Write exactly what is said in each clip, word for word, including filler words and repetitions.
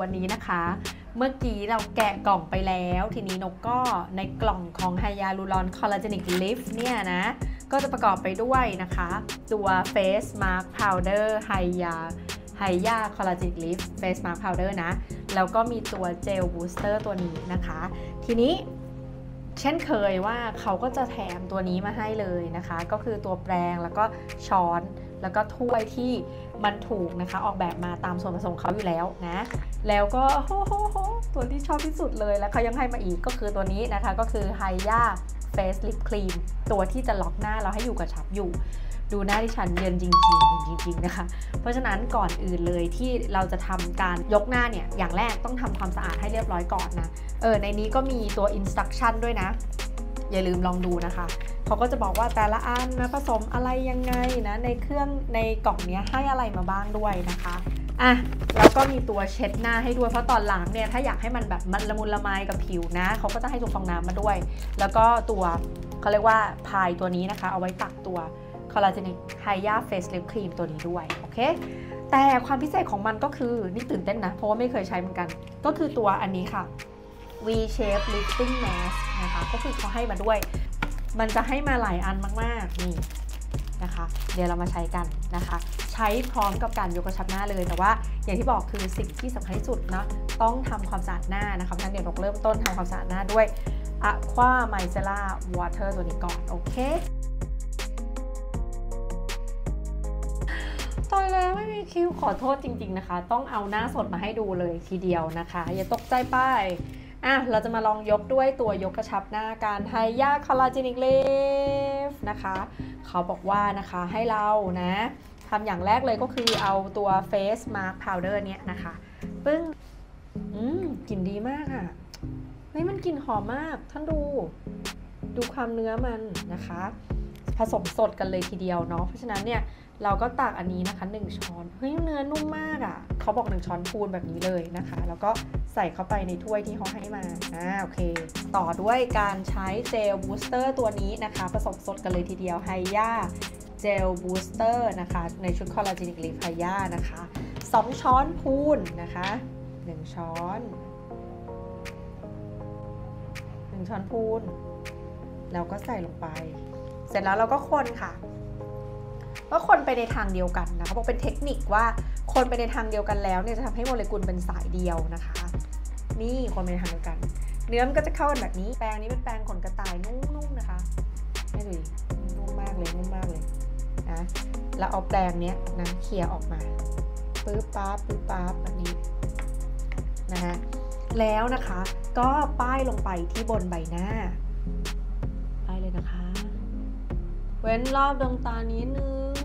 วันนี้นะคะเมื่อกี้เราแกะกล่องไปแล้วทีนี้นกก็ในกล่องของไฮยาลูรอนคอลลาเจนิกลิฟต์เนี่ยนะก็จะประกอบไปด้วยนะคะตัว Face Mask Powder ไฮยาไฮยาคอลลาเจนิกลิฟต์ Face Mask Powder นะแล้วก็มีตัวเจลบูสเตอร์ตัวนี้นะคะทีนี้เช่นเคยว่าเขาก็จะแถมตัวนี้มาให้เลยนะคะก็คือตัวแปรงแล้วก็ช้อนแล้วก็ถ้วยที่มันถูกนะคะออกแบบมาตามส่วนผสมเขาอยู่แล้วนะแล้วก็โอ้โหตัวที่ชอบที่สุดเลยแล้วเขายังให้มาอีกก็คือตัวนี้นะคะก็คือไฮยาเฟสลิปครีมตัวที่จะล็อกหน้าเราให้อยู่กระชับอยู่ดูหน้าที่ฉันเย็นจริงๆจริงๆนะคะเพราะฉะนั้นก่อนอื่นเลยที่เราจะทำการยกหน้าเนี่ยอย่างแรกต้องทำความสะอาดให้เรียบร้อยก่อนนะเออในนี้ก็มีตัวอินสตรัคชั่นด้วยนะอย่าลืมลองดูนะคะเขาก็จะบอกว่าแต่ละอันนะผสมอะไรยังไงนะในเครื่องในกล่องนี้ให้อะไรมาบ้างด้วยนะคะอ่ะแล้วก็มีตัวเช็ดหน้าให้ด้วยเพราะตอนล้างเนี่ยถ้าอยากให้มันแบบมันละมุนละไมกับผิวนะเขาก็จะให้ตัวฟองน้ำมาด้วยแล้วก็ตัวเขาเรียกว่าพายตัวนี้นะคะเอาไว้ตักตัวคอลลาเจนิกไฮยาเฟสลิปครีมตัวนี้ด้วยโอเคแต่ความพิเศษของมันก็คือนี่ตื่นเต้นนะเพราะว่าไม่เคยใช้เหมือนกันก็คือตัวอันนี้ค่ะ V-shape lifting mask นะคะก็คือเขาให้มาด้วยมันจะให้มาหลายอันมากๆนี่นะคะเดี๋ยวเรามาใช้กันนะคะใช้พร้อมกับการยกกระชับหน้าเลยแต่ว่าอย่างที่บอกคือสิ่งที่สำคัญที่สุดเนาะต้องทำความสะอาดหน้านะคะเพราะฉะนั้นเดี๋ยวเราเริ่มต้นทำความสะอาดหน้าด้วย Aqua Micellar Water ตัวนี้ก่อนโอเคตอนแล้วไม่มีคิวขอโทษจริงๆนะคะต้องเอาหน้าสดมาให้ดูเลยทีเดียวนะคะอย่าตกใจไปอ่ะเราจะมาลองยกด้วยตัวยกกระชับหน้าการไฮยาคอลลาเจนิกลิฟต์นะคะเขาบอกว่านะคะให้เรานะทำอย่างแรกเลยก็คือเอาตัว Face Mask Powder เนี่ยนะคะปึ้งอืมกลิ่นดีมากอ่ะเฮ้ยมันกลิ่นหอมมากท่านดูดูความเนื้อมันนะคะผสมสดกันเลยทีเดียวเนาะเพราะฉะนั้นเนี่ยเราก็ตักอันนี้นะคะหนึ่งช้อนเฮ้ยเนื้อนุ่มมากอ่ะเขาบอกหนึ่งช้อนพูนแบบนี้เลยนะคะแล้วก็ใส่เข้าไปในถ้วยที่เขาให้มาอ่าโอเคต่อด้วยการใช้เจลบูสเตอร์ตัวนี้นะคะผสมสดกันเลยทีเดียวไฮยาเจลบูสเตอร์นะคะในชุดคอลลาเจนิกลิฟต์ไฮยานะคะสองช้อนพูนนะคะหนึ่งช้อนหนึ่งช้อนพูนแล้วก็ใส่ลงไปเสร็จแล้วเราก็คนค่ะก็คนไปในทางเดียวกันนะเขาบอกเป็นเทคนิคว่าคนไปในทางเดียวกันแล้วเนี่ยจะทำให้โมเลกุลเป็นสายเดียวนะคะนี่คนไปในทางเดียวกันเนื้อมันก็จะเข้ากันแบบนี้แปรงนี้เป็นแปรงขนกระต่ายนุ่มๆนะคะให้ดูนุ่มมากเลยนุ่มมากเลยนะแล้วเอาแปรงเนี้ยนะเขี่ยออกมาปึ๊บปั๊บปึ๊บปั๊บแบบนี้นะฮะแล้วนะคะก็ป้ายลงไปที่บนใบหน้าป้ายเลยนะคะเว้นรอบดวงตานิดนึง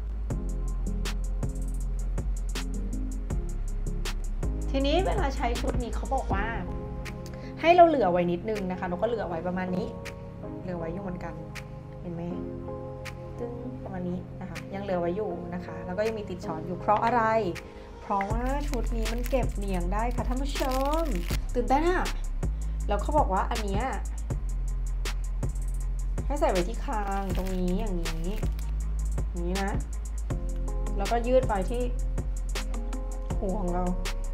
ทีนี้เวลาใช้ชุดนี้เขาบอกว่าให้เราเหลือไว้นิดนึงนะคะเราก็เหลือไว้ประมาณนี้เหลือไว้อยู่เหมือนกันเห็นไหมตึ้งประมาณนี้นะคะยังเหลือไว้อยู่นะคะแล้วก็ยังมีติดช้อนอยู่เพราะอะไรเพราะว่าชุดนี้มันเก็บเหนียงได้ค่ะท่านผู้ชมตื่นเต้นอ่ะแล้วเขาบอกว่าอันเนี้ยให้ใส่ไว้ที่คางตรงนี้อย่างนี้อย่างนี้นะแล้วก็ยืดไปที่หูของเรา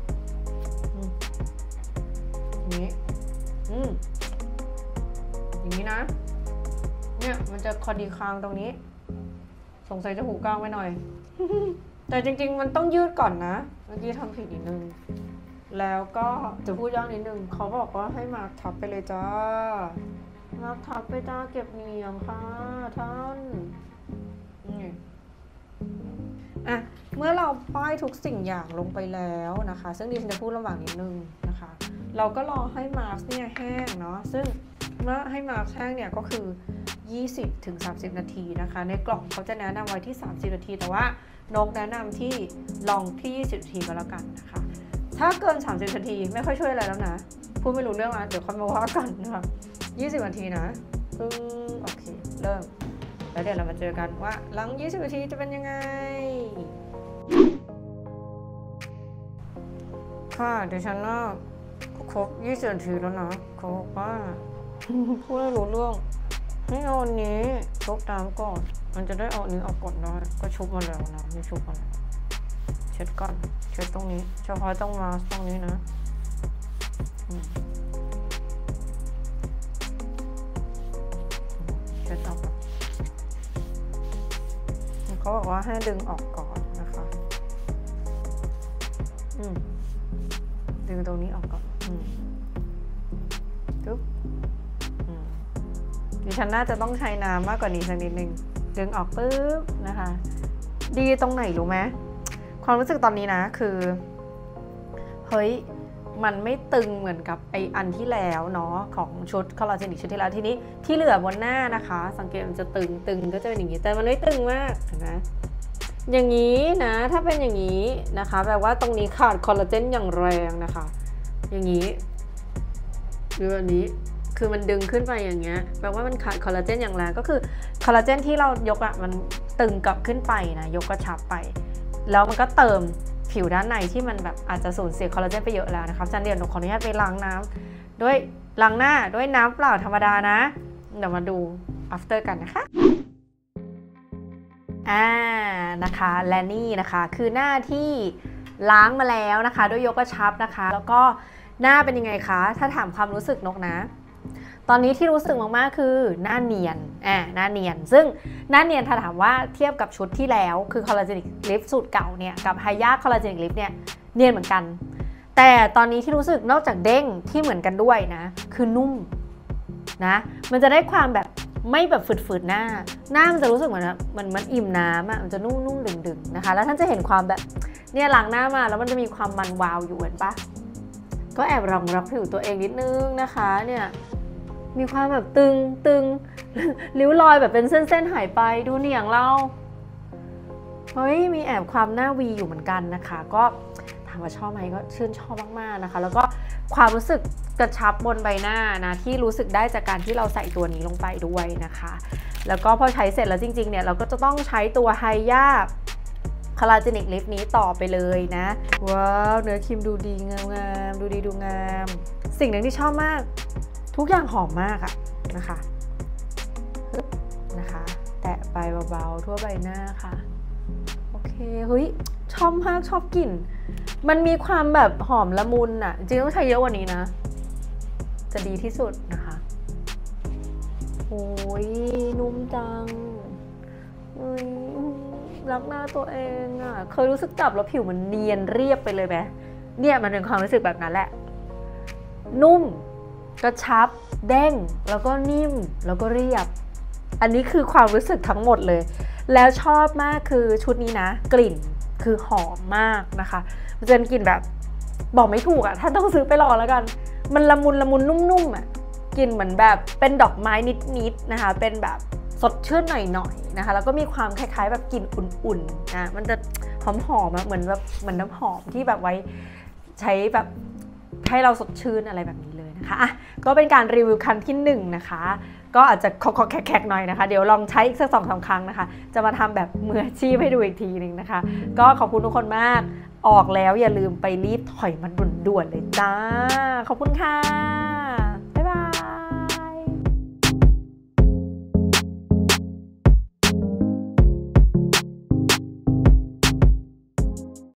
อย่างนี้อืมอย่างนี้นะเนี่ยมันจะคอดีคางตรงนี้สงสัยจะหูกลางไปหน่อย แต่จริงๆมันต้องยืดก่อนนะเมื่อกี้ทำผิดนิดนึงแล้วก็จะพูดย่อนิดนึงเขาบอกว่าให้มาทับไปเลยจ้ามาทับไปจ้าเก็บเหนียงค่ะท่านนี่อ่ะเมื่อเราป้ายทุกสิ่งอย่างลงไปแล้วนะคะซึ่งดิฉันจะพูดระหว่างนิดนึงนะคะเราก็รอให้มาร์คเนี่ยแห้งเนาะซึ่งเมื่อให้มาร์คแห้งเนี่ยก็คือ ยี่สิบถึงสามสิบ นาทีนะคะในกล่องเขาจะแนะนำไว้ที่สามสิบนาทีแต่ว่านกแนะนำที่ลองที่ยี่สิบนาทีก็แล้วกันนะคะถ้าเกินสามสิบนาทีไม่ค่อยช่วยอะไรแล้วนะพูดไม่รู้เรื่องแล้วเดี๋ยวค่อยมาว่ากันนะคะยี่สิบนาทีนะซึ่งโอเคเริ่มแล้วเดี๋ยวเรามาเจอกันว่าหลังยี่สิบนาทีจะเป็นยังไงค่ะเดี๋ยวฉันน่าครบยี่สิบนาทีแล้วนะเขาบอกว่าพูดไม่รู้เรื่องให้เอาอันนี้ชุบน้ำก่อนมันจะได้เอาอันนี้ออกก่อนได้ก็ชุบมาแล้วนะไม่ชุบมาแล้วโอเคเช็ดก่อนเช็ดตรงนี้เฉพาะตรงมาสตรงนี้นะเช็ดออกเขาบอกว่าให้ดึงออกก่อนนะคะอืมดึงตรงนี้ออกก่อนอืมจุ๊บอืมดิฉันน่าจะต้องใช้น้ำมากกว่านี้สักนิดนึงดึงออกปุ๊บนะคะดีตรงไหนรู้ไหมความรู้สึกตอนนี้นะคือเฮ้ยมันไม่ตึงเหมือนกับไออันที่แล้วเนาะของชุดคอลลาเจนิกชุดที่แล้วทีนี้ที่เหลือบนหน้านะคะสังเกตมันจะตึงตึงก็จะเป็นอย่างนี้แต่มันไม่ตึงมากเห็นไหมอย่างนี้นะถ้าเป็นอย่างนี้นะคะแปลว่าตรงนี้ขาดคอลลาเจนอย่างแรงนะคะอย่างนี้หรืออันนี้คือมันดึงขึ้นไปอย่างเงี้ยแปลว่ามันขาดคอลลาเจนอย่างแรงก็คือคอลลาเจนที่เรายกอะมันตึงกลับขึ้นไปนะยกกระชับไปแล้วมันก็เติมผิวด้านในที่มันแบบอาจจะสูญเสียคอลลาเจนไปเยอะแล้วนะคะจันเดี๋ยวหนูขออนุญาตไปล้างน้ำด้วยล้างหน้าด้วยน้ำเปล่าธรรมดานะเดี๋ยวมาดู after กันนะคะอ่านะคะและนี่นะคะคือหน้าที่ล้างมาแล้วนะคะด้วยยกกระชับนะคะแล้วก็หน้าเป็นยังไงคะถ้าถามความรู้สึกนกนะตอนนี้ที่รู้สึกมากๆคือหน้าเนียนอ่าหน้าเนียนซึ่งหน้าเนียนถ้าถามว่าเทียบกับชุดที่แล้วคือคอลลาเจนิกลิฟสูตรเก่าเนี่ยกับไฮยาคอลลาเจนิกลิฟเนี่ยเนียนเหมือนกันแต่ตอนนี้ที่รู้สึกนอกจากเด้งที่เหมือนกันด้วยนะคือนุ่มนะมันจะได้ความแบบไม่แบบฝืดๆหน้าหน้ามันจะรู้สึกเหมือนมันมันอิ่มน้ำอ่ะมันจะนุ่มๆดึงๆนะคะแล้วท่านจะเห็นความแบบเนี่ยล้างหน้ามาแล้วมันจะมีความมันวาวอยู่เห็นปะก็แอบรองรับผิวตัวเองนิดนึงนะคะเนี่ยมีความแบบตึงตึงริ้วรอยแบบเป็นเส้นๆหายไปดูเหนียงเราเฮ้ยมีแอบความหน้าวีอยู่เหมือนกันนะคะก็ถามว่าชอบไหมก็ชื่นชอบมากๆนะคะแล้วก็ความรู้สึกกระชับบนใบหน้านะที่รู้สึกได้จากการที่เราใส่ตัวนี้ลงไปด้วยนะคะแล้วก็พอใช้เสร็จแล้วจริงๆเนี่ยเราก็จะต้องใช้ตัวไฮยาคอลลาเจนิกลิฟนี้ต่อไปเลยนะว้าวเนื้อครีมดูดีงามๆดูดีดูงามสิ่งหนึ่งที่ชอบมากทุกอย่างหอมมากอะนะคะนะคะแตะไปเบาๆทั่วใบหน้าค่ะโอเคเฮ้ยชอบมากชอบกลิ่นมันมีความแบบหอมละมุนอะจริงต้องใช้เยอะกว่านี้นะจะดีที่สุดนะคะโอ้ยนุ่มจังเฮ้ยรักหน้าตัวเองอะเคยรู้สึกจับแล้วผิวมันเนียนเรียบไปเลยไหมเนี่ยมันเป็นความรู้สึกแบบนั้นแหละนุ่มกระชับเด้งแล้วก็นิ่มแล้วก็เรียบอันนี้คือความรู้สึกทั้งหมดเลยแล้วชอบมากคือชุดนี้นะกลิ่นคือหอมมากนะคะมันจะเป็นกลิ่นแบบบอกไม่ถูกอะถ้าต้องซื้อไปลองแล้วกันมันละมุนละมุนนุ่มๆอะกลิ่นเหมือนแบบเป็นดอกไม้นิดๆนะคะเป็นแบบสดชื่นหน่อยๆนะคะแล้วก็มีความคล้ายๆแบบกลิ่นอุ่นๆนะมันจะหอมๆเหมือนแบบเหมือนน้ำหอมที่แบบไว้ใช้แบบให้เราสดชื่นอะไรแบบนี้เลยนะคะอ่ะก็เป็นการรีวิวครั้งที่หนึ่งนะคะก็อาจจะคอๆแขกๆหน่อยนะคะเดี๋ยวลองใช้อีกสักสองสามครั้งนะคะจะมาทำแบบมืออาชีพให้ดูอีกทีนึงนะคะก็ขอบคุณทุกคนมากออกแล้วอย่าลืมไปรีบถอยมันด่วนๆเลยจ้าขอบคุณค่ะ